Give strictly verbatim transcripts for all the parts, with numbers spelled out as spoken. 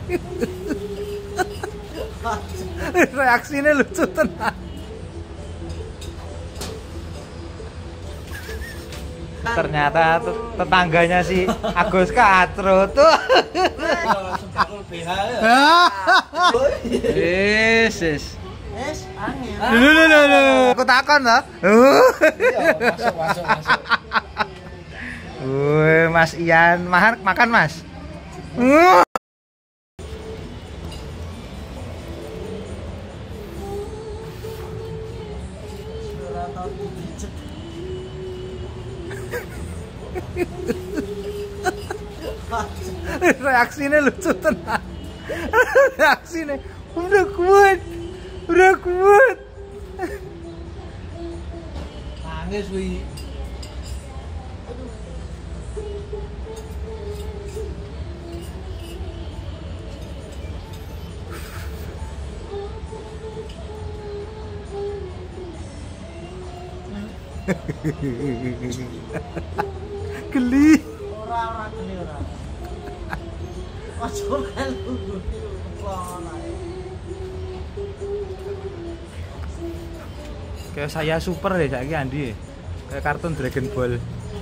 Reaksinya lucu tenan. Ternyata tetangganya si Agus Katro tuh. Yes, yes. Yes, angin. Lho lho lho lho. Aku takon to. Masuk masuk masuk. Woi, Mas Ian, mahar makan, Mas. Reaksinya lucu tenan. Reaksinya udah kuat, udah kuat. Nangis wi. Geli. Ora ora geli ora. Ojo melu. Kayak saya super deh saiki Andi. Kayak kartun Dragon Ball.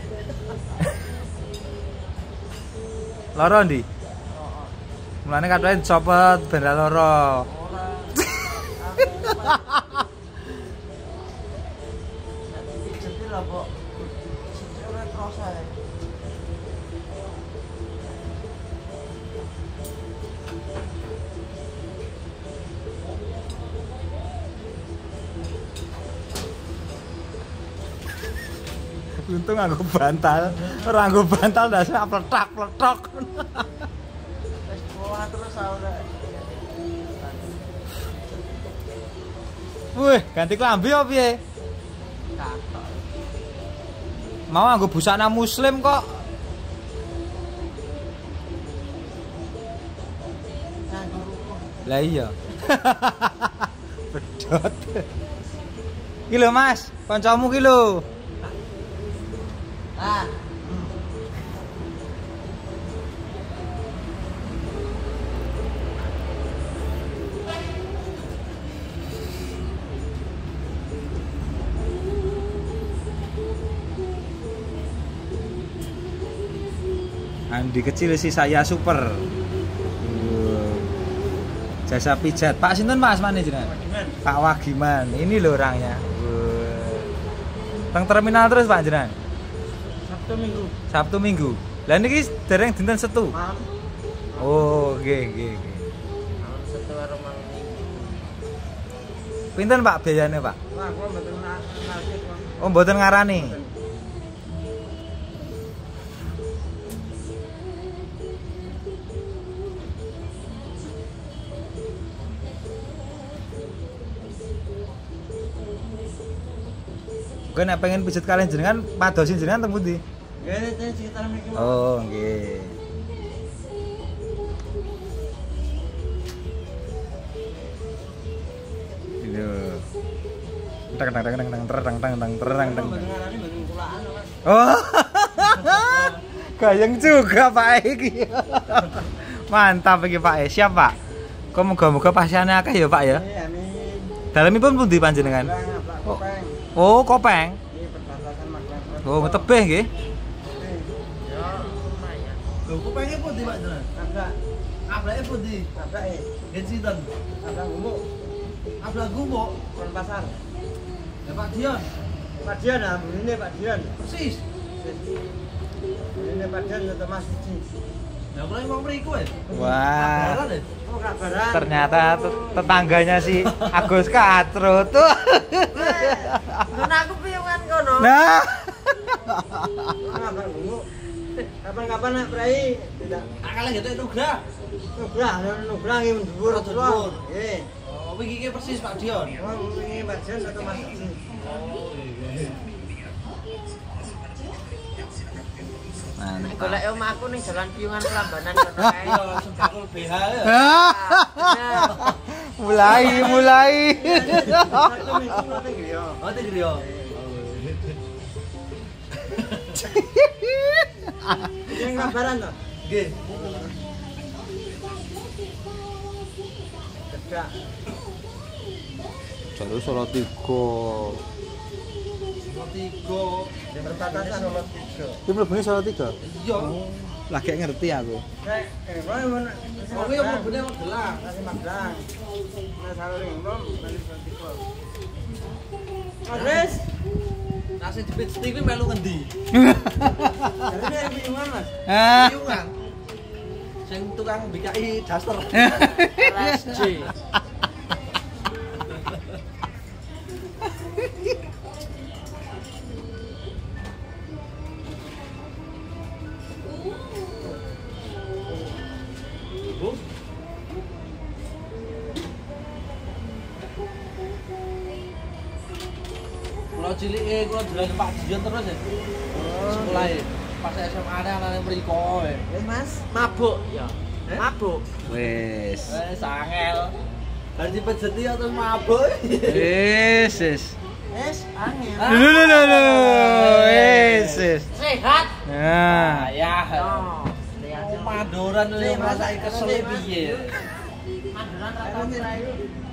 Loro ndi? Mulane katanya copot benda loro. Untung nganggo bantal, ora nganggo bantal dasar pletak-pletok. Wis sekolah terus ora. Wih, ganti klambi apa piye? Katok. Mau nganggo busana muslim kok. Nganggo rukun. Lah iya. Bedot. Ki lho Mas, kancamu ki lho. Ah. Andi kecil si saya super. Jasa pijat. Pak sinten Mas manajemen? Pak Wagiman. Ini loh orangnya. Teng terminal terus Pak jenengan. Sabtu Minggu. Sabtu Minggu. Lah niki dereng dinten Setu. Malam. Oh, nggih nggih nggih. Malam Setu karo malam Minggu. Pinten Pak biayane, Pak? Wah, kula mboten ngerti kok. Oh, mboten ngarani. Gue nek pengen pijet kalian jenengan padosin jenengan teng pundi? Nggih, teh sekitar mriki. Oh, nggih. Lho. Teng teng teng teng teng teng teng teng teng teng. Oh. Gayeng juga Pak iki. Mantap iki Pak. Siap Pak. Kok moga-moga pasiane akeh ya Pak ya. Amin. Dalemipun pundi panjenengan? Oh. Oh, Kopeng. Oh, tebeh nggih. Ya, lumayan. Lho, Kopenge pundi Pak jenengan? Abrak. Ablake pundi? Abrake. Ngen sinten? Abrak gumuk. Ablah gumuk. Kon pasar. Ya Pak Dion. Pak Dian, ah, ini Pak Dian. Persis. Ini Pak Dian atau Mas Didi. Ya kula wong mriku ya. Wah. Kabaran ya? Oh, kabaran. Ternyata tetangganya si Agus Katro tuh. Kan aku piungan kono. Nah. Kabar gumuk. Kapan-kapan nak prai tidak. Akale gitu nugrah. Nugrah, nugrah iki dhuwur dhuwur. Nggih. Oh, wingi iki persis Pak Dion. Wong wingi Pak Dian atau Mas Didi. Oh, iya. Mantap. Golek omahku ning Jalan Piungan Prambanan kono kae. Iya, sembako B H ya. Mulai, mulai. Satu minggu nanti griya. Oh, teh griya. Yang kabaran to? Nggih. Cedak. Jalur Solo tiga. Solo tiga. Di perbatasan Solo tiga. Itu mlebune Solo tiga. Iya. Lah gak ngerti aku. Nek, eh, kowe mana? Oh iya mlebune Magelang. Kasih Magelang. Nah, saling rom, balik Solo tiga. Mas Wis, Nasi jepit T V melu ngendi? jadi ini bingungan Mas. Ah. Piungan. Sing tukang B K I daster. S J. Bu. Kalau cilik eh kalau dolan Pak Dion terus ya. Sekolah e. Pas S M A ne anane mriko e. Wis Mas, mabuk ya. Eh? Mabuk. Wis. Wes angel. Bar dipejeti terus mabuk. Wis, wis. Wis angel. Lho lho lho lho. Wis, wis. Sehat. Nah, Ya. Oh. Oh, mandoran lho ngrasake kesel piye. Mandoran ra tau rayu.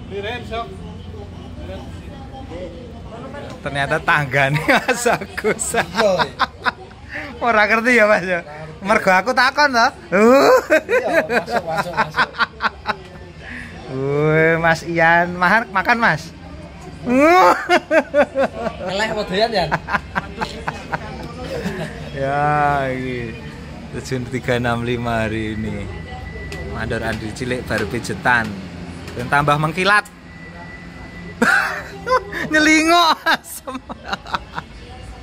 ternyata tanggane Mas Agus. Iya. Ora ngerti ya Mas ya. Mergo aku takon to. Iya, masuk masuk masuk. Woi, Mas Ian, mahar makan Mas. Eleh modelan ya. Ya, iki tujuh tiga enam lima hari ini. Mandor Andri cilik baru pijetan. Dan tambah mengkilat. Nyelingok asem.